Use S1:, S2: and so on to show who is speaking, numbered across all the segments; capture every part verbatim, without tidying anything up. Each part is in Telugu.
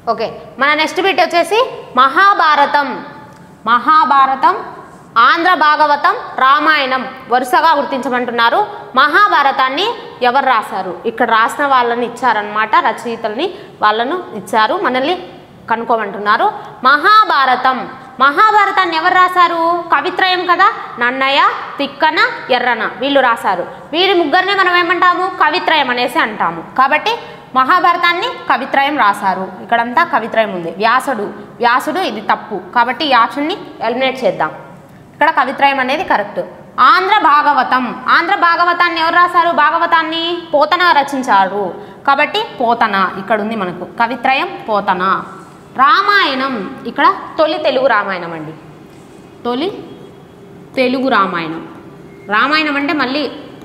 S1: ఓకే, మన నెక్స్ట్ బిట్ వచ్చేసి మహాభారతం. మహాభారతం, ఆంధ్ర భాగవతం, రామాయణం వరుసగా గుర్తించమంటున్నారు. మహాభారతాన్ని ఎవరు రాశారు? ఇక్కడ రాసిన వాళ్ళని ఇచ్చారనమాట, రచయితల్ని వాళ్ళను ఇచ్చారు, మనల్ని కనుక్కోమంటున్నారు. మహాభారతం మహాభారతాన్ని ఎవరు రాశారు? కవిత్రయం కదా, నన్నయ్య, తిక్కన, ఎర్రన వీళ్ళు రాశారు. వీరి ముగ్గురినే మనం ఏమంటాము? కవిత్రయం అనేసి అంటాము. కాబట్టి మహాభారతాన్ని కవిత్రయం రాశారు. ఇక్కడంతా కవిత్రయం ఉంది. వ్యాసుడు వ్యాసుడు ఇది తప్పు, కాబట్టి ఈ ఆప్షన్ని ఎలిమినేట్ చేద్దాం. ఇక్కడ కవిత్రయం అనేది కరెక్ట్. ఆంధ్ర భాగవతం ఆంధ్ర భాగవతాన్ని ఎవరు రాశారు? భాగవతాన్ని పోతన రచించారు, కాబట్టి పోతన ఇక్కడ ఉంది మనకు. కవిత్రయం పోతన. రామాయణం ఇక్కడ తొలి తెలుగు రామాయణం అండి, తొలి తెలుగు రామాయణం. రామాయణం అంటే మళ్ళీ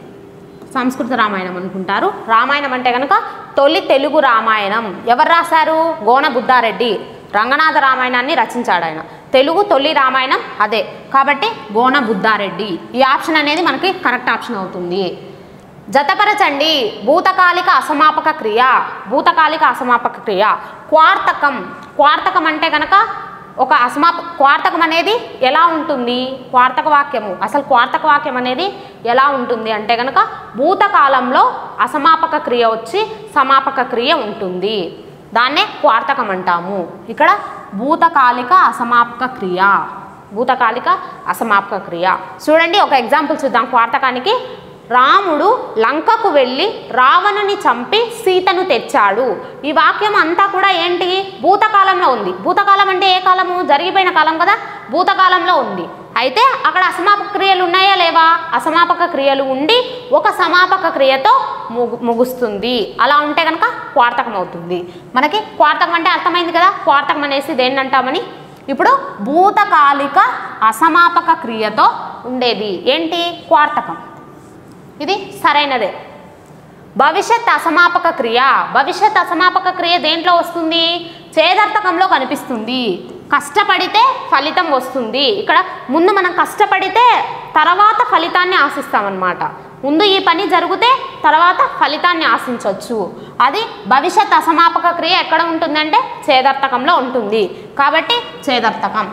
S1: సంస్కృత రామాయణం అనుకుంటారు. రామాయణం అంటే కనుక తొలి తెలుగు రామాయణం ఎవరు రాశారు? గోన బుద్ధారెడ్డి రంగనాథ రామాయణాన్ని రచించాడు ఆయన. తెలుగు తొలి రామాయణం అదే, కాబట్టి గోన బుద్ధారెడ్డి. ఈ ఆప్షన్ అనేది మనకి కరెక్ట్ ఆప్షన్ అవుతుంది. జతపరచండి. భూతకాలిక అసమాపక క్రియ. భూతకాలిక అసమాపక క్రియ. క్వార్తకం. క్వార్తకం అంటే కనుక ఒక అసమాప క్వార్తకం అనేది ఎలా ఉంటుంది? క్వార్తక వాక్యము అసలు క్వార్తక వాక్యం అనేది ఎలా ఉంటుంది అంటే కనుక భూతకాలంలో అసమాపక క్రియ వచ్చి సమాపక క్రియ ఉంటుంది, దాన్నే క్వార్తకం అంటాము. ఇక్కడ భూతకాలిక అసమాపక క్రియ. భూతకాలిక అసమాపక క్రియ. చూడండి ఒక ఎగ్జాంపుల్ చూద్దాం క్వార్తకానికి. రాముడు లంకకు వెళ్ళి రావణుని చంపి సీతను తెచ్చాడు. ఈ వాక్యం అంతా కూడా ఏంటి? భూతకాలంలో ఉంది. భూతకాలం అంటే ఏ కాలము? జరిగిపోయిన కాలం కదా, భూతకాలంలో ఉంది. అయితే అక్కడ అసమాపక క్రియలు ఉన్నాయా లేవా? అసమాపక క్రియలు ఉండి ఒక సమాపక క్రియతో ముగు ముగుస్తుంది. అలా ఉంటే కనుక క్వార్తకం అవుతుంది. మనకి క్వార్తకం అంటే అర్థమైంది కదా, క్వార్తకం అనేసి దేన్ని అంటామని. ఇప్పుడు భూతకాలిక అసమాపక క్రియతో ఉండేది ఏంటి? క్వార్తకం. ఇది సరైనదే. భవిష్యత్ అసమాపక క్రియ. భవిష్యత్ అసమాపక క్రియ దేంట్లో వస్తుంది? చేదర్థకంలో కనిపిస్తుంది. కష్టపడితే ఫలితం వస్తుంది. ఇక్కడ ముందు మనం కష్టపడితే తర్వాత ఫలితాన్ని ఆశిస్తామన్నమాట. ముందు ఈ పని జరిగితే తర్వాత ఫలితాన్ని ఆశించవచ్చు. అది భవిష్యత్ అసమాపక క్రియ ఎక్కడ ఉంటుందంటే చేదర్థకంలో ఉంటుంది, కాబట్టి చేదర్థకం.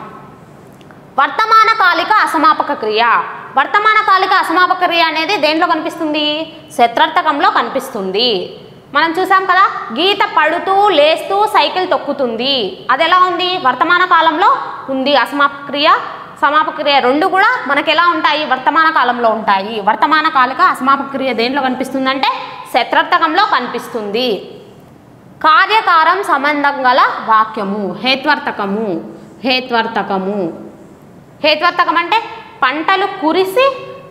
S1: వర్తమాన కాలిక అసమాపక క్రియ. వర్తమాన కాలిక అసమాపక క్రియ అనేది దేంట్లో కనిపిస్తుంది? శత్రర్థకంలో కనిపిస్తుంది. మనం చూసాం కదా, గీత పడుతూ లేస్తూ సైకిల్ తొక్కుతుంది. అది ఎలా ఉంది? వర్తమాన కాలంలో ఉంది. అసమాపక క్రియ సమాపక క్రియ రెండు కూడా మనకు ఎలా ఉంటాయి? వర్తమాన కాలంలో ఉంటాయి. వర్తమాన కాలిక అసమాపక క్రియ దేంట్లో కనిపిస్తుంది అంటే శత్రర్థకంలో కనిపిస్తుంది. కార్యకారం సంబంధం గల వాక్యము హేత్వర్థకము. హేత్వర్థకము హేత్వర్థకం అంటే పంటలు కురిసి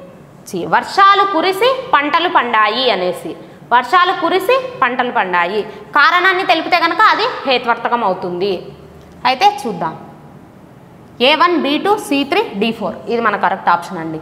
S1: వర్షాలు కురిసి పంటలు పండాయి అనేసి. వర్షాలు కురిసి పంటలు పండాయి కారణాన్ని తెలిపితే కనుక అది హేత్వర్థకం అవుతుంది. అయితే చూద్దాం. A one B two C three D four ఇది మన కరెక్ట్ ఆప్షన్ అండి.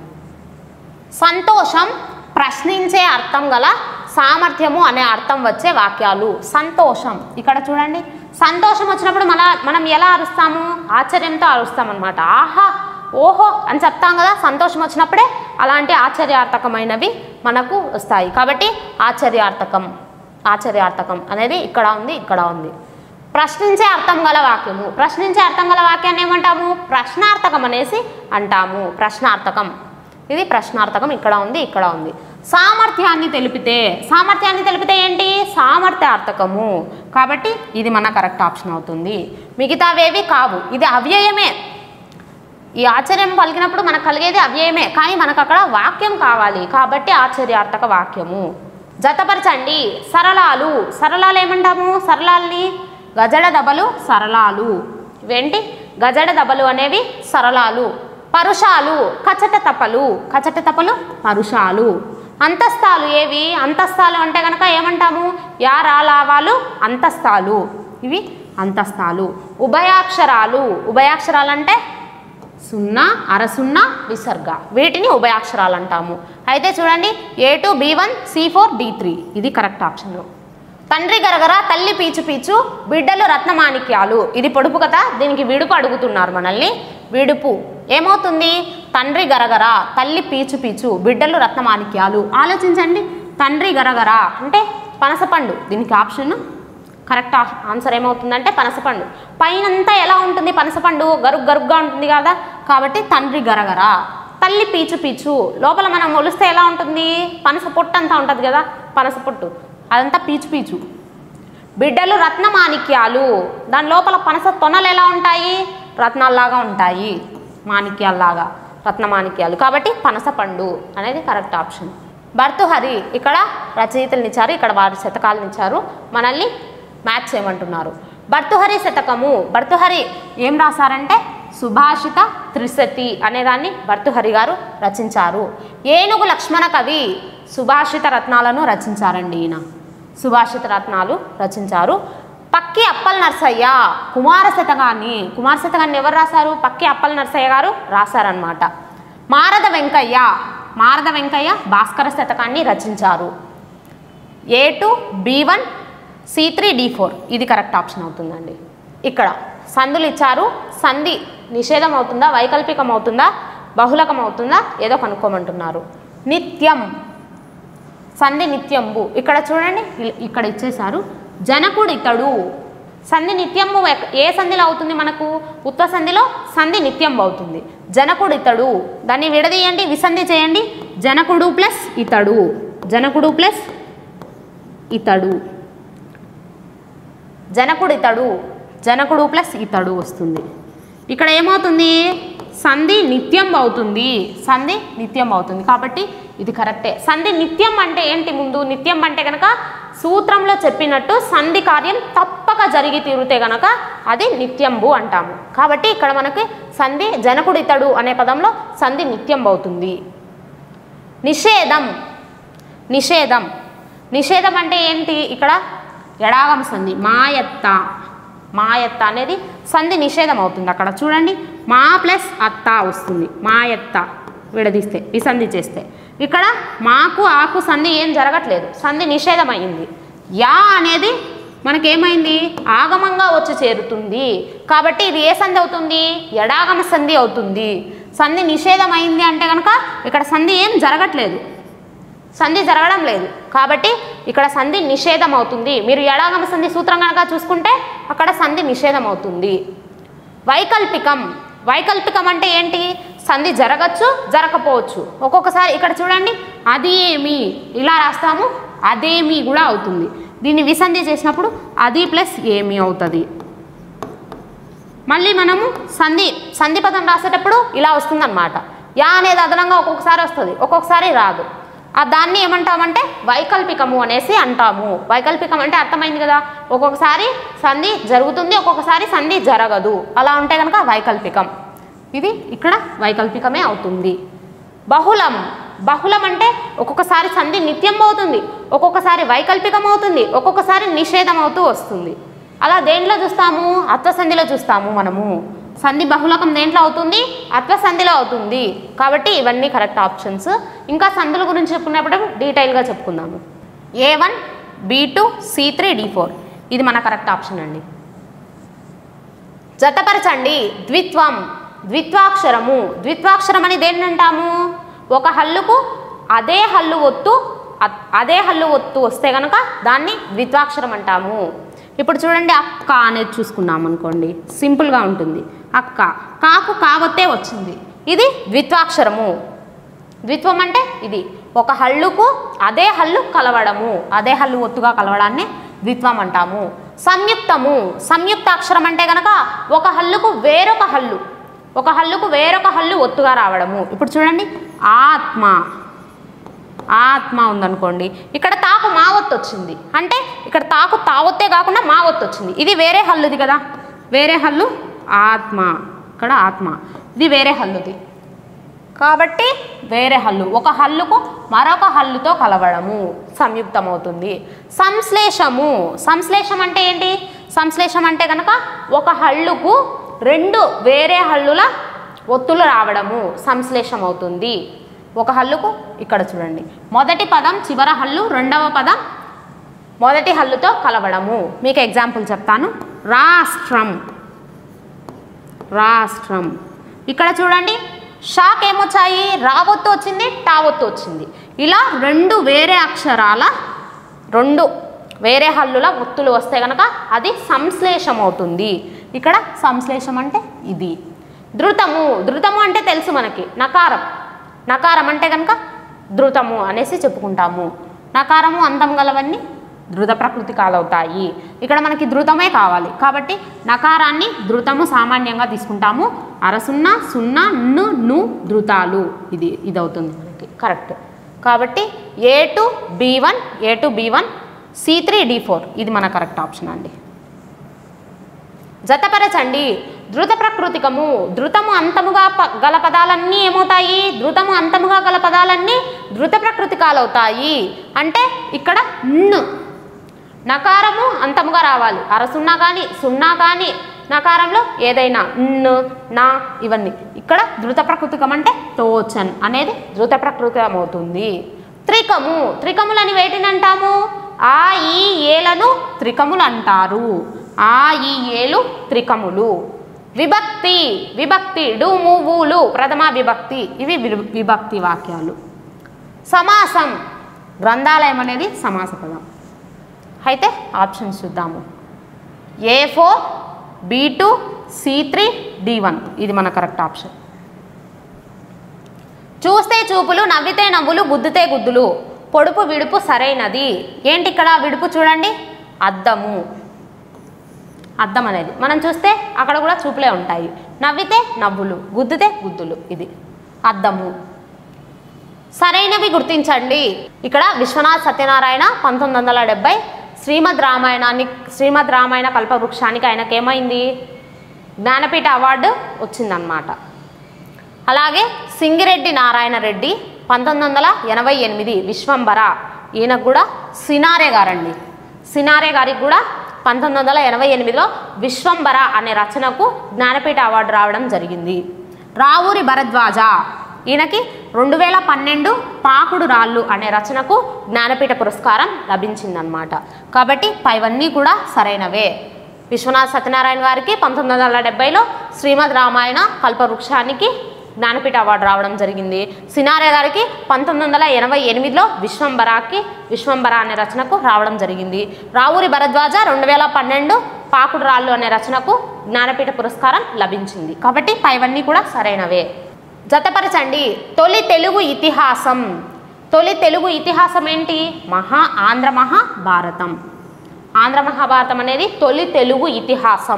S1: సంతోషం ప్రశ్నించే అర్థం గల సామర్థ్యము అనే అర్థం వచ్చే వాక్యాలు. సంతోషం ఇక్కడ చూడండి, సంతోషం వచ్చినప్పుడు మన మనం ఎలా అరుస్తాము? ఆశ్చర్యంతో అరుస్తాం అనమాట. ఆహా ఓహో అని చెప్తాం కదా సంతోషం వచ్చినప్పుడే. అలాంటి ఆశ్చర్యార్థకమైనవి మనకు వస్తాయి, కాబట్టి ఆశ్చర్యార్థకం. ఆశ్చర్యార్థకం అనేది ఇక్కడ ఉంది, ఇక్కడ ఉంది. ప్రశ్నించే అర్థం గల వాక్యము. ప్రశ్నించే అర్థం గల వాక్యాన్ని ఏమంటాము? ప్రశ్నార్థకం అనేసి అంటాము. ప్రశ్నార్థకం ఇది ప్రశ్నార్థకం. ఇక్కడ ఉంది, ఇక్కడ ఉంది. సామర్థ్యాన్ని తెలిపితే. సామర్థ్యాన్ని తెలిపితే ఏంటి? సామర్థ్యార్థకము. కాబట్టి ఇది మన కరెక్ట్ ఆప్షన్ అవుతుంది. మిగతావేవి కావు. ఇది అవ్యయమే. ఈ ఆశ్చర్యం పలికినప్పుడు మనకు కలిగేది అవ్యయమే, కానీ మనకు అక్కడ వాక్యం కావాలి, కాబట్టి ఆశ్చర్యార్థక వాక్యము. జతపరచండి. సరళాలు. సరళాలు ఏమంటాము? సరళాలని గజడ దబలు సరళాలు. ఇవేంటి? గజడ దబలు అనేవి సరళాలు. పరుషాలు కచట తపలు. కచట తపలు పరుషాలు. అంతస్తాలు ఏవి? అంతస్తాలు అంటే కనుక ఏమంటాము? యా రాలావాలు అంతస్తాలు. ఇవి అంతస్తాలు. ఉభయాక్షరాలు. ఉభయాక్షరాలు అంటే సున్నా, అరసున్నా, విసర్గ. వీటిని ఉభయాక్షరాలు అంటాము. అయితే చూడండి, A two B one C four D three ఇది కరెక్ట్ ఆప్షన్. తండ్రి గరగర తల్లి పీచు పీచు బిడ్డలు రత్నమాణిక్యాలు. ఇది పొడుపు కదా, దీనికి విడుపు అడుగుతున్నారు మనల్ని. విడుపు ఏమవుతుంది? తండ్రి గరగర తల్లి పీచు పీచు బిడ్డలు రత్నమాణిక్యాలు. ఆలోచించండి. తండ్రి గరగర అంటే పనసపండు, దీనికి ఆప్షన్ కరెక్ట్ ఆన్సర్ ఏమవుతుందంటే పనసపండు. పైనంతా ఎలా ఉంటుంది పనసపండు? గరుగ్ గరుగ్గా ఉంటుంది కదా, కాబట్టి తండ్రి గరగర. తల్లి పీచు పీచు. లోపల మనం ఒలిస్తే ఎలా ఉంటుంది? పనస పొట్టు అంతా ఉంటుంది కదా, పనస పొట్టు అదంతా పీచు పీచు. బిడ్డలు రత్నమాణిక్యాలు. దాని లోపల పనస తొనలు ఎలా ఉంటాయి? రత్నాల్లాగా ఉంటాయి, మాణిక్యాల్లాగా, రత్నమాణిక్యాలు. కాబట్టి పనస పండు అనేది కరెక్ట్ ఆప్షన్. భర్తృహరి ఇక్కడ రచయితలను ఇచ్చారు, ఇక్కడ వారి శతకాలను ఇచ్చారు, మనల్ని మ్యాచ్ చేయమంటున్నారు. భర్తృహరి శతకము. భర్తృహరి ఏం రాశారంటే సుభాషిత త్రిశతి అనేదాన్ని భర్తృహరి గారు రచించారు. ఏనుగు లక్ష్మణ కవి సుభాషిత రత్నాలను రచించారండి. ఈయన సుభాషిత రత్నాలు రచించారు. పక్కి అప్పల్ నర్సయ్య కుమార శతకాన్ని కుమార శతకాన్ని ఎవరు రాశారు? పక్కి అప్పల్ నర్సయ్య గారు రాశారనమాట. మారద వెంకయ్య మారద వెంకయ్య భాస్కర శతకాన్ని రచించారు. A two B one C three D four ఇది కరెక్ట్ ఆప్షన్ అవుతుందండి. ఇక్కడ సందులు ఇచ్చారు, సంధి నిషేధం అవుతుందా, వైకల్పికం అవుతుందా, బహుళకం అవుతుందా, ఏదో కనుక్కోమంటున్నారు. నిత్యం సంధి నిత్యంబు. ఇక్కడ చూడండి, ఇక్కడ ఇచ్చేశారు. జనకుడు ఇతడు సంధి నిత్యంబు ఏ సంధిలో అవుతుంది మనకు? ఉత్త సంధిలో సంధి నిత్యంబు అవుతుంది. జనకుడు ఇతడు, దాన్ని విడదీయండి, విసంధి చేయండి. జనకుడు ప్లస్ ఇతడు, జనకుడు ప్లస్ ఇతడు, జనకుడు ఇతడు, జనకుడు ప్లస్ ఇతడు వస్తుంది. ఇక్కడ ఏమవుతుంది? సంధి నిత్యం అవుతుంది, సంధి నిత్యం అవుతుంది. కాబట్టి ఇది కరెక్టే. సంధి నిత్యం అంటే ఏంటి? ముందు నిత్యం అంటే కనుక సూత్రంలో చెప్పినట్టు సంధి కార్యం తప్పక జరిగి తీరుతే గనక అది నిత్యంబు అంటాము. కాబట్టి ఇక్కడ మనకి సంధి జనకుడు ఇతడు అనే పదంలో సంధి నిత్యం అవుతుంది. నిషేధం నిషేధం నిషేధం అంటే ఏంటి? ఇక్కడ ఎడాగమ సంధి మాయత్త మాయత్త అనేది సంధి నిషేధం అవుతుంది. అక్కడ చూడండి, మా ప్లస్ అత్త వస్తుంది, మాయత్త విడదీస్తే విసంధి చేస్తే. ఇక్కడ మాకు ఆకు సంధి ఏం జరగట్లేదు, సంధి నిషేధం అయింది. యా అనేది మనకేమైంది? ఆగమంగా వచ్చి చేరుతుంది. కాబట్టి ఇది ఏ సంధి అవుతుంది? ఎడాగమ సంధి అవుతుంది. సంధి నిషేధం అయింది అంటే కనుక ఇక్కడ సంధి ఏం జరగట్లేదు, సంధి జరగడం లేదు. కాబట్టి ఇక్కడ సంధి నిషేధం అవుతుంది. మీరు ఎడాగమ సంధి సూత్రం కనుక చూసుకుంటే అక్కడ సంధి నిషేధం అవుతుంది. వైకల్పికం వైకల్పికం అంటే ఏంటి? సంధి జరగచ్చు, జరగకపోవచ్చు. ఒక్కొక్కసారి ఇక్కడ చూడండి, అది ఏమి ఇలా రాస్తాము, అదేమి కూడా అవుతుంది. దీన్ని విసంధి చేసినప్పుడు అది ప్లస్ ఏమి అవుతుంది. మళ్ళీ మనము సంధి సంధి పదం రాసేటప్పుడు ఇలా వస్తుందన్నమాట. యా అనేది అదనంగా ఒక్కొక్కసారి వస్తుంది, ఒక్కొక్కసారి రాదు. ఆ దాన్ని ఏమంటామంటే వైకల్పికము అనేసి అంటాము. వైకల్పికం అంటే అర్థమైంది కదా, ఒక్కొక్కసారి సంధి జరుగుతుంది, ఒక్కొక్కసారి సంధి జరగదు. అలా ఉంటే కనుక వైకల్పికం. ఇది ఇక్కడ వైకల్పికమే అవుతుంది. బహుళం బహుళం అంటే ఒక్కొక్కసారి సంధి నిత్యం అవుతుంది, ఒక్కొక్కసారి వైకల్పికం అవుతుంది, ఒక్కొక్కసారి నిషేధం అవుతూ వస్తుంది. అలా దేంట్లో చూస్తాము? అత్వసంధిలో చూస్తాము మనము. సంధి బహుళకం దేంట్లో అవుతుంది? అత్వసంధిలో అవుతుంది. కాబట్టి ఇవన్నీ కరెక్ట్ ఆప్షన్స్. ఇంకా సంధుల గురించి చెప్పుకున్నప్పుడు డీటెయిల్గా చెప్పుకుందాము. A one B two C three D four ఇది మన కరెక్ట్ ఆప్షన్ అండి. జతపరచండి. ద్విత్వం ద్విత్వాక్షరము. ద్విత్వాక్షరం అని దేన్ని అంటాము? ఒక హల్లుకు అదే హల్లు ఒత్తు అదే హల్లు ఒత్తు వస్తే కనుక దాన్ని ద్విత్వాక్షరం అంటాము. ఇప్పుడు చూడండి, అక్క అనేది చూసుకున్నాం అనుకోండి, సింపుల్గా ఉంటుంది. అక్క, కాకు కావత్తే వచ్చింది, ఇది ద్విత్వాక్షరము. ద్విత్వం అంటే ఇది ఒక హల్లుకు అదే హల్లు కలవడము, అదే హల్లు ఒత్తుగా కలవడాన్ని ద్విత్వం అంటాము. సంయుక్తము. సంయుక్తాక్షరం అంటే కనుక ఒక హల్లుకు వేరొక హల్లు ఒక హల్లుకు వేరొక హల్లు ఒత్తుగా రావడము. ఇప్పుడు చూడండి, ఆత్మ ఆత్మ ఉందనుకోండి, ఇక్కడ తాకు మా ఒత్తు వచ్చింది అంటే ఇక్కడ తాకు తావొత్తే కాకుండా మా ఒత్తు వచ్చింది. ఇది వేరే హల్లుది కదా, వేరే హల్లు ఆత్మ, ఇక్కడ ఆత్మ, ఇది వేరే హల్లుది కాబట్టి వేరే హల్లు ఒక హల్లుకు మరొక హల్లుతో కలవడము సంయుక్తం అవుతుంది. సంశ్లేషము. సంశ్లేషం అంటే ఏంటి? సంశ్లేషం అంటే కనుక ఒక హల్లుకు రెండు వేరే హల్లుల ఒత్తులు రావడము సంశ్లేషం అవుతుంది. ఒక హల్లుకు ఇక్కడ చూడండి, మొదటి పదం చివర హల్లు, రెండవ పదం మొదటి హల్లుతో కలవడము. మీకు ఎగ్జాంపుల్ చెప్తాను. రాష్ట్రం రాష్ట్రం ఇక్కడ చూడండి, షాక్ ఏమొచ్చాయి? రావొత్తు వచ్చింది, టావొత్తు వచ్చింది. ఇలా రెండు వేరే అక్షరాల రెండు వేరే హల్లుల ఒత్తులు వస్తే కనుక అది సంశ్లేషం అవుతుంది. ఇక్కడ సంశ్లేషం అంటే ఇది. ధృతము, ధృతము అంటే తెలుసు మనకి, నకారం. నకారం అంటే కనుక ధృతము అనేసి చెప్పుకుంటాము. నకారము అంతం గలవన్నీ ధృత ప్రకృతికాలు అవుతాయి. ఇక్కడ మనకి ధృతమే కావాలి కాబట్టి నకారాన్ని ధృతము సామాన్యంగా తీసుకుంటాము. అర సున్నా సున్నా ను ను ధృతాలు, ఇది ఇది అవుతుంది మనకి కరెక్ట్. కాబట్టి A two B one A two B one C three D four ఇది మన కరెక్ట్ ఆప్షన్ అండి. జతపరచండి. ధృత ప్రకృతికము, ధృతము అంతముగా గల పదాలన్నీ ఏమవుతాయి? ధృతము అంతముగా గల పదాలన్నీ ధృత ప్రకృతికాలు అవుతాయి. అంటే ఇక్కడ న్ నకారము అంతముగా రావాలి. అర సున్నా కానీ సున్నా కానీ నకారంలో ఏదైనా న్ నా ఇవన్నీ. ఇక్కడ ధృత ప్రకృతికం అంటే టోచన్ అనేది ధృత ప్రకృతికం అవుతుంది. త్రికము, త్రికములని వేటిని అంటాము? ఆ ఈ ఏలను త్రికములు అంటారు. ఆ ఈ ఏలు త్రికములు. విభక్తి, విభక్తి డు మూవులు ప్రథమ విభక్తి, ఇవి విభక్తి వాక్యాలు. సమాసం, గ్రంథాలయం అనేది సమాస పదం. అయితే ఆప్షన్స్ చూద్దాము. A four B two C three D one ఇది మన కరెక్ట్ ఆప్షన్. చూస్తే చూపులు, నవ్వితే నవ్వులు, గుద్దుతే గుద్దులు, పొడుపు విడుపు సరైనది. ఏంటి ఇక్కడ విడుపు చూడండి, అద్దము. అద్దం అనేది మనం చూస్తే అక్కడ కూడా చూపులే ఉంటాయి. నవ్వితే నవ్వులు, గుద్దుతే గుద్దులు, ఇది అద్దము. సరైనవి గుర్తించండి. ఇక్కడ విశ్వనాథ్ సత్యనారాయణ పంతొమ్మిది వందల డెబ్బై శ్రీమద్ రామాయణాన్ని శ్రీమద్ రామాయణ కల్పవృక్షానికి ఆయనకేమైంది? జ్ఞానపీఠ అవార్డు వచ్చిందనమాట. అలాగే సింగిరెడ్డి నారాయణ రెడ్డి పంతొమ్మిది వందల ఎనభై ఎనిమిది విశ్వంబర, ఈయనకు కూడా సినారే గారండి. సినారే గారికి కూడా పంతొమ్మిది వందల ఎనభై ఎనిమిదిలో విశ్వంబర అనే రచనకు జ్ఞానపీఠ అవార్డు రావడం జరిగింది. రావూరి భరద్వాజ, ఈయనకి రెండు వేల పన్నెండు పాకుడు రాళ్ళు అనే రచనకు జ్ఞానపీఠ పురస్కారం లభించిందనమాట. కాబట్టి పైవన్నీ కూడా సరైనవే. విశ్వనాథ్ సత్యనారాయణ గారికి పంతొమ్మిది వందల డెబ్బైలో శ్రీమద్ రామాయణ కల్పవృక్షానికి జ్ఞానపీఠ అవార్డు రావడం జరిగింది. సినారే గారికి పంతొమ్మిది వందల ఎనభై ఎనిమిదిలో విశ్వంబరాకి విశ్వంబర అనే రచనకు రావడం జరిగింది. రావూరి భరద్వాజ రెండు వేల పన్నెండు పాకుడు రాళ్ళు అనే రచనకు జ్ఞానపీఠ పురస్కారం లభించింది. కాబట్టి పైవన్నీ కూడా సరైనవే. జతపరచండి. తొలి తెలుగు ఇతిహాసం, తొలి తెలుగు ఇతిహాసం ఏంటి? మహా ఆంధ్ర మహాభారతం. ఆంధ్ర మహాభారతం అనేది తొలి తెలుగు ఇతిహాసం.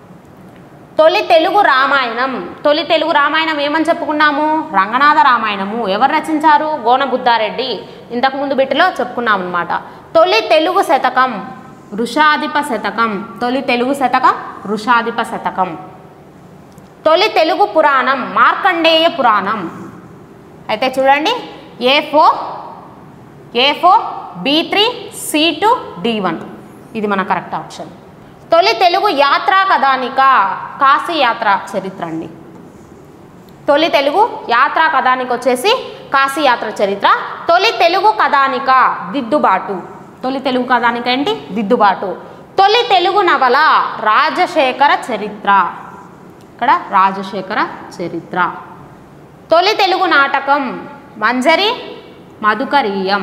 S1: తొలి తెలుగు రామాయణం, తొలి తెలుగు రామాయణం ఏమని చెప్పుకున్నాము? రంగనాథ రామాయణము. ఎవరు రచించారు? గోన బుద్ధారెడ్డి. ఇంతకుముందు బిట్టులో చెప్పుకున్నాం అనమాట. తొలి తెలుగు శతకం వృషాధిప శతకం, తొలి తెలుగు శతకం వృషాధిప శతకం. తొలి తెలుగు పురాణం మార్కండేయ పురాణం. అయితే చూడండి, A four A four B three C two D one ఇది మన కరెక్ట్ ఆప్షన్. తొలి తెలుగు యాత్రా కథానిక కాశీ యాత్ర చరిత్ర అండి. తొలి తెలుగు యాత్రా కథానిక వచ్చేసి కాశీ యాత్ర చరిత్ర. తొలి తెలుగు కథానిక దిద్దుబాటు. తొలి తెలుగు కథానిక ఏంటి? దిద్దుబాటు. తొలి తెలుగు నవల రాజశేఖర చరిత్ర. ఇక్కడ రాజశేఖర చరిత్ర. తొలి తెలుగు నాటకం Manjari Madhukariyam.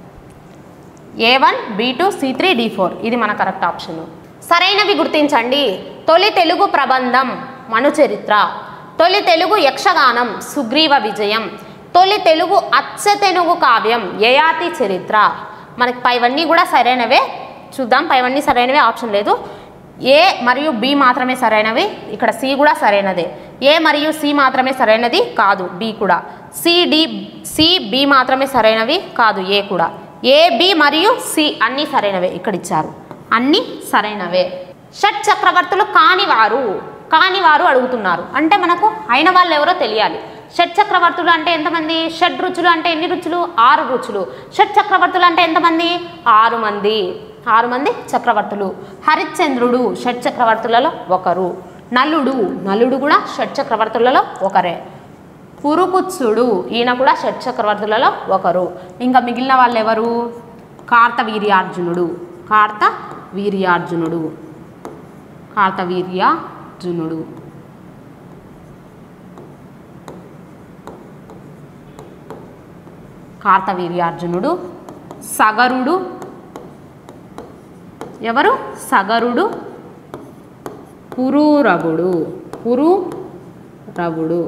S1: A one B two C three D four ఇది మన కరెక్ట్ ఆప్షన్. సరైనవి గుర్తించండి. తొలి తెలుగు ప్రబంధం మనుచరిత్ర. తొలి తెలుగు యక్షగానం సుగ్రీవ విజయం. తొలి తెలుగు అచ్చ తెనుగు కావ్యం యయాతి చరిత్ర. మనకి పైవన్నీ కూడా సరైనవే. చూద్దాం, పైవన్నీ సరైనవే, ఆప్షన్ లేదు. ఏ మరియు బి మాత్రమే సరైనవి. ఇక్కడ సి కూడా సరైనదే. ఏ మరియు సి మాత్రమే సరైనది కాదు, బి కూడా. సి డి సి బి మాత్రమే సరైనవి కాదు, ఏ కూడా. ఏ బి మరియు సి అన్నీ సరైనవే ఇక్కడ ఇచ్చారు, అన్నీ సరైనవే. షట్ చక్రవర్తులు కానివారు, కానివారు అడుగుతున్నారు అంటే మనకు అయిన వాళ్ళు ఎవరో తెలియాలి. షట్ చక్రవర్తులు అంటే ఎంతమంది? షడ్ రుచులు అంటే ఎన్ని రుచులు? ఆరు రుచులు. షట్ చక్రవర్తులు అంటే ఎంతమంది? ఆరు మంది. ఆరు మంది చక్రవర్తులు. హరిశ్చంద్రుడు షట్ చక్రవర్తులలో ఒకరు. నలుడు, నలుడు కూడా షట్ చక్రవర్తులలో ఒకరే. పురుకుత్సుడు ఈయన కూడా షట్ చక్రవర్తులలో ఒకరు. ఇంకా మిగిలిన వాళ్ళు ఎవరు? కార్తవీర్యార్జునుడు, కార్తవీర్యార్జునుడు కార్తవీర్యార్జునుడు కార్తవీర్యార్జునుడు సగరుడు ఎవరు? సగరుడు, పురూరవుడు, పురూరవుడు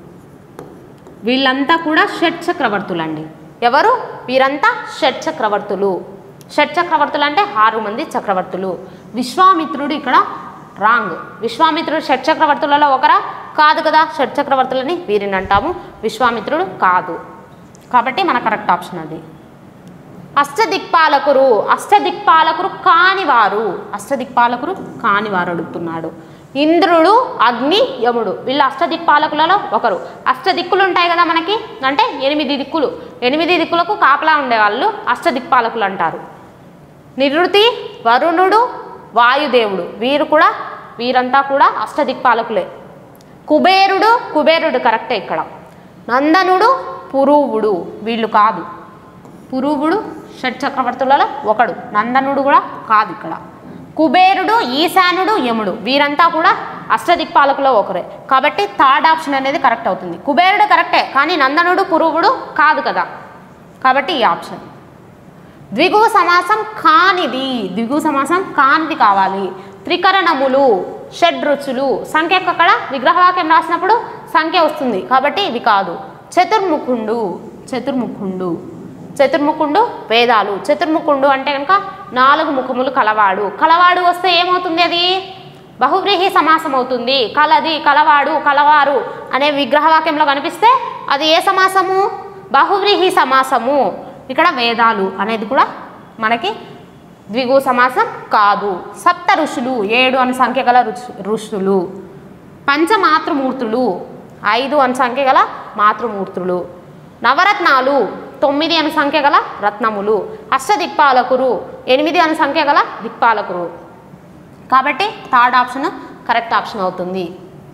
S1: వీళ్ళంతా కూడా షట్ చక్రవర్తులు అండి. ఎవరు? వీరంతా షట్ చక్రవర్తులు. షట్ చక్రవర్తులు అంటే ఆరు మంది చక్రవర్తులు. విశ్వామిత్రుడు ఇక్కడ రాంగ్. విశ్వామిత్రుడు షట్ చక్రవర్తులలో ఒకరా? కాదు కదా. షట్ చక్రవర్తులని వీరిని అంటాము, విశ్వామిత్రుడు కాదు. కాబట్టి మన కరెక్ట్ ఆప్షన్ అది. అష్టదిక్పాలకురు, అష్టదిక్పాలకురు కానివారు, అష్టదిక్పాలకురు కానివారు అడుగుతున్నాడు. ఇంద్రుడు, అగ్ని, యముడు వీళ్ళు అష్టదిక్పాలకులలో ఒకరు. అష్టదిక్కులు ఉంటాయి కదా మనకి, అంటే ఎనిమిది దిక్కులు. ఎనిమిది దిక్కులకు కాపలా ఉండేవాళ్ళు అష్టదిక్పాలకులు అంటారు. నిరుతి, వరుణుడు, వాయుదేవుడు వీరు కూడా వీరంతా కూడా అష్టదిక్పాలకులే. కుబేరుడు, కుబేరుడు కరెక్టే ఇక్కడ. నందనుడు, పురూవుడు వీళ్ళు కాదు. పురూవుడు షట్ చక్రవర్తులలో ఒకడు, నందనుడు కూడా కాదు ఇక్కడ. కుబేరుడు, ఈశానుడు, యముడు వీరంతా కూడా అష్టదిక్పాలకులో ఒకరే. కాబట్టి థర్డ్ ఆప్షన్ అనేది కరెక్ట్ అవుతుంది. కుబేరుడు కరెక్టే, కానీ నందనుడు, పురూవుడు కాదు కదా. కాబట్టి ఈ ఆప్షన్. ద్విగువ సమాసం కానిది, ద్విగువ సమాసం కానిది కావాలి. త్రికరణములు, షడ్రుచులు, సంఖ్యకు అక్కడ విగ్రహవాక్యం రాసినప్పుడు సంఖ్య వస్తుంది కాబట్టి ఇవి కాదు. చతుర్ముఖుండు, చతుర్ముఖుండు చతుర్ముఖుండు వేదాలు. చతుర్ముఖుండు అంటే కనుక నాలుగు ముఖములు కలవాడు. కలవాడు వస్తే ఏమవుతుంది? అది బహువ్రీహి సమాసం అవుతుంది. కలది, కలవాడు, కలవారు అనే విగ్రహవాక్యంలో కనిపిస్తే అది ఏ సమాసము? బహువ్రీహి సమాసము. ఇక్కడ వేదాలు అనేది కూడా మనకి ద్విగు సమాసం కాదు. సప్త ఋషులు, ఏడు అని సంఖ్య గల ఋషులు. పంచమాతృమూర్తులు, ఐదు అని సంఖ్య గల మాతృమూర్తులు. నవరత్నాలు, తొమ్మిది అని సంఖ్య గల రత్నములు. అష్టదిక్పాలకురు, ఎనిమిది అని సంఖ్య గల దిక్పాలకురు. కాబట్టి థర్డ్ ఆప్షన్ కరెక్ట్ ఆప్షన్ అవుతుంది.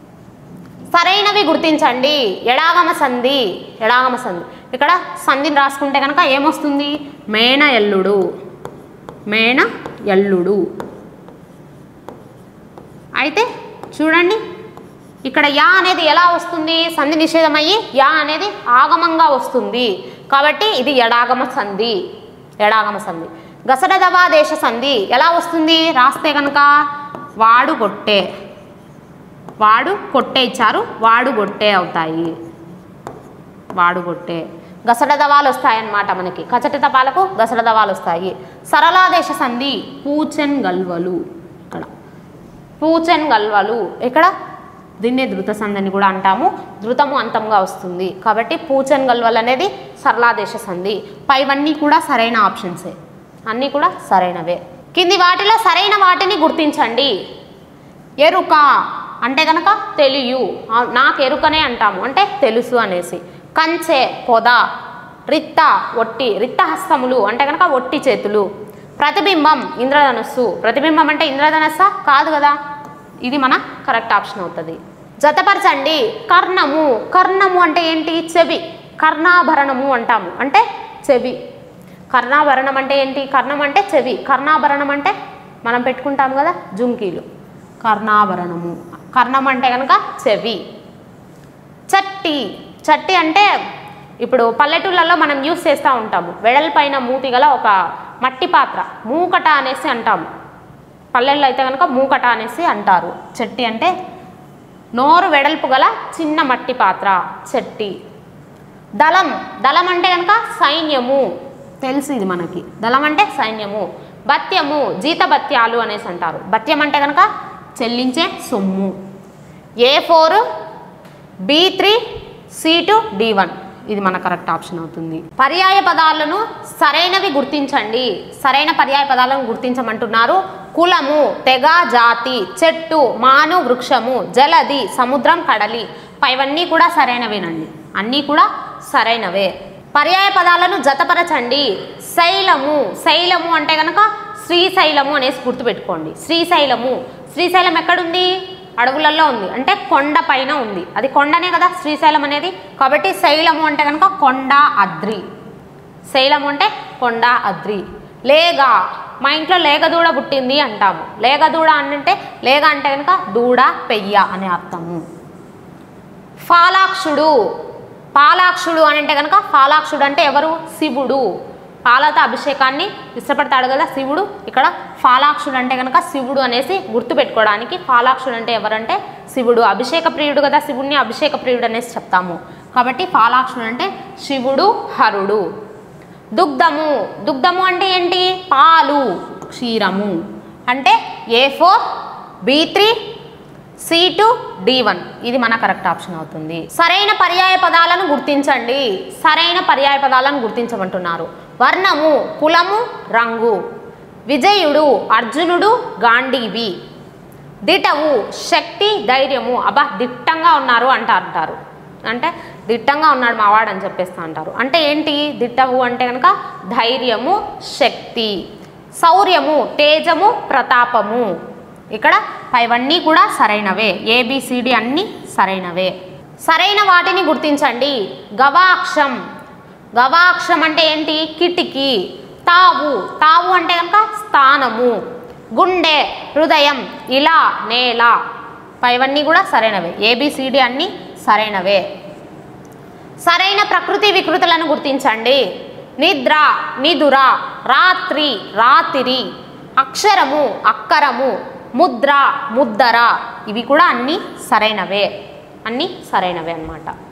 S1: సరైనవి గుర్తించండి. ఎడాగమ సంధి, ఎడాగమ సంధి ఇక్కడ సంధిని రాసుకుంటే కనుక ఏమొస్తుంది? మేన ఎల్లుడు, మేన ఎల్లుడు. అయితే చూడండి ఇక్కడ యా అనేది ఎలా వస్తుంది? సంధి నిషేధమయ్యి యా అనేది ఆగమంగా వస్తుంది. కాబట్టి ఇది ఎడాగమ సంధి, ఎడాగమ సంధి. గసడదవా దేశ సంధి ఎలా వస్తుంది? రాస్తే కనుక వాడు గొట్టే, వాడు కొట్టే ఇచ్చారు, వాడు గొట్టే అవుతాయి. వాడు గొట్టే గసడదవాలు వస్తాయన్నమాట మనకి. కచట తపాలకు గసడదవాలు వస్తాయి. సరళాదేశ సంధి పూచెన్ గల్వలు, ఇక్కడ పూచెన్ గల్వలు. ఇక్కడ దీన్నే ధృత సంధిని కూడా అంటాము. ధృతము అంతంగా వస్తుంది కాబట్టి పూచెన్ గల్వల్ అనేది సరళాదేశ సంధి. పైవన్నీ కూడా సరైన ఆప్షన్సే, అన్నీ కూడా సరైనవే. కింది వాటిలో సరైన వాటిని గుర్తించండి. ఎరుక అంటే కనుక తెలియు, నాకు ఎరుకనే అంటాము అంటే తెలుసు అనేసి. కంచె పొద, రిత్త ఒట్టి, రిత్తహస్తములు అంటే కనుక ఒట్టి చేతులు. ప్రతిబింబం ఇంద్రధనస్సు, ప్రతిబింబం అంటే ఇంద్రధనస్స కాదు కదా. ఇది మన కరెక్ట్ ఆప్షన్ అవుతుంది. జతపరచండి. కర్ణము, కర్ణము అంటే ఏంటి? చెవి. కర్ణాభరణము అంటాము అంటే చెవి. కర్ణాభరణం అంటే ఏంటి? కర్ణం అంటే చెవి, కర్ణాభరణం అంటే మనం పెట్టుకుంటాం కదా జుంకీలు. కర్ణాభరణము, కర్ణం అంటే కనుక చెవి. చట్టి, చట్టి అంటే ఇప్పుడు పల్లెటూళ్ళలో మనం యూస్ చేస్తూ ఉంటాము. వెడల్పైన మూతి గల ఒక మట్టి పాత్ర, మూకట అనేసి అంటాము. పల్లెల్లో అయితే కనుక మూకట అనేసి అంటారు. చట్టి అంటే నోరు వెడల్పు గల చిన్న మట్టి పాత్ర, చట్టి. దళం, దళం అంటే కనుక సైన్యము, తెలుసు ఇది మనకి. దళం అంటే సైన్యము. భత్యము, జీతభత్యాలు అనేసి అంటారు. భత్యం అంటే కనుక చెల్లించే సొమ్ము. A four, B three, C two, D one ఇది మన కరెక్ట్ ఆప్షన్ అవుతుంది. పర్యాయ పదాలను సరైనవి గుర్తించండి. సరైన పర్యాయ పదాలను గుర్తించమంటున్నారు. కులము, తెగ, జాతి, చెట్టు, మాను, వృక్షము, జలది, సముద్రం, కడలి. పైవన్నీ కూడా సరైనవేనండి, అన్నీ కూడా సరైనవే. పర్యాయ పదాలను జతపరచండి. శైలము, శైలము అంటే కనుక శ్రీశైలము అనేసి గుర్తుపెట్టుకోండి. శ్రీశైలము, శ్రీశైలం ఎక్కడుంది? అడవులలో ఉంది, అంటే కొండ పైన ఉంది. అది కొండనే కదా శ్రీశైలం అనేది. కాబట్టి శైలము అంటే కనుక కొండ, అద్రి. శైలము అంటే కొండ, అద్రి. లేగ, మా ఇంట్లో లేగ దూడ పుట్టింది అంటాము. లేగ దూడ అంటే లేగ అంటే కనుక దూడ, పెయ్య అనే అర్థము. ఫాలాక్షుడు, పాలాక్షుడు అని అంటే కనుక ఫాలాక్షుడు అంటే ఎవరు? శివుడు. పాలతో అభిషేకాన్ని ఇష్టపడతాడు కదా శివుడు. ఇక్కడ ఫాలాక్షుడు అంటే కనుక శివుడు అనేసి గుర్తుపెట్టుకోవడానికి. ఫాలాక్షుడు అంటే ఎవరంటే శివుడు. అభిషేక ప్రియుడు కదా, శివుడిని అభిషేక ప్రియుడు అనేసి చెప్తాము. కాబట్టి ఫాలాక్షుడు అంటే శివుడు హరుడు. దుగ్ధము, దుగ్ధము అంటే ఏంటి? పాలు, క్షీరము. అంటే A four, B three, C two, D one. ఇది మన కరెక్ట్ ఆప్షన్ అవుతుంది. సరైన పర్యాయ పదాలను గుర్తించండి. సరైన పర్యాయ పదాలను గుర్తించమంటున్నారు. వర్ణము, కులము, రంగు. విజయుడు, అర్జునుడు, గాంధీవి. దిటవు, శక్తి, ధైర్యము. అబ్బా దిట్టంగా ఉన్నారు అంట అంటారు. అంటే దిట్టంగా ఉన్నాడు మావాడు అని చెప్పేస్తా అంటారు. అంటే ఏంటి? దిట్టవు అంటే కనుక ధైర్యము, శక్తి. శౌర్యము, తేజము, ప్రతాపము. ఇక్కడ పైవన్నీ కూడా సరైనవే. ఏబిసిడి అన్నీ సరైనవే. సరైన వాటిని గుర్తించండి. గవాక్షం, గవాక్షం అంటే ఏంటి? కిటికీ. తావు, తావు అంటే కనుక స్థానము. గుండె, హృదయం. ఇలా, నేల. పైవన్నీ కూడా సరైనవే. ఏబిసిడి అన్నీ సరైనవే. సరైన ప్రకృతి వికృతులను గుర్తించండి. నిద్ర, నిదుర. రాత్రి, రాతిరి. అక్షరము, అక్కరము. ముద్ర, ముద్దర. ఇవి కూడా అన్నీ సరైనవే. అన్నీ సరైనవే అన్నమాట.